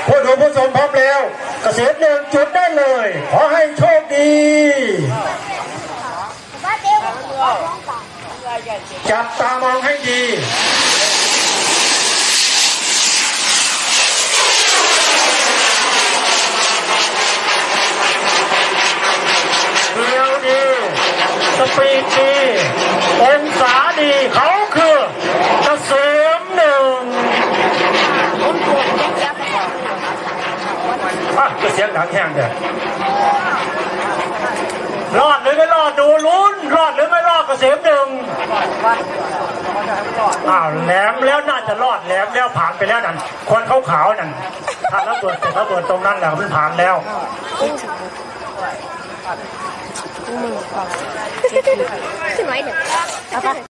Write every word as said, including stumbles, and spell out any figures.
ผู้ดูผู้ชมพร้อมแล้วเกษตรหนึ่งจุดได้เลยขอให้โชคดีจับตามองให้ดีเดียวดีสปีดดีองศาดีเขาคือเกษมหนึ่งอ่ะก็เสียงดังแห้งเด้อรอดหรือไม่รอดดูลุ้นรอดหรือไม่รอดเกษมหนึ่งอ้าวแหลมแล้วน่าจะรอดแหลมแล้วผ่านไปแล้วนั่นคนขาวๆนั่นถ้าระเบิดเสร็จระเบิดตรงนั้นแหละมันผ่านแล้วขึ้นไว้เถอะ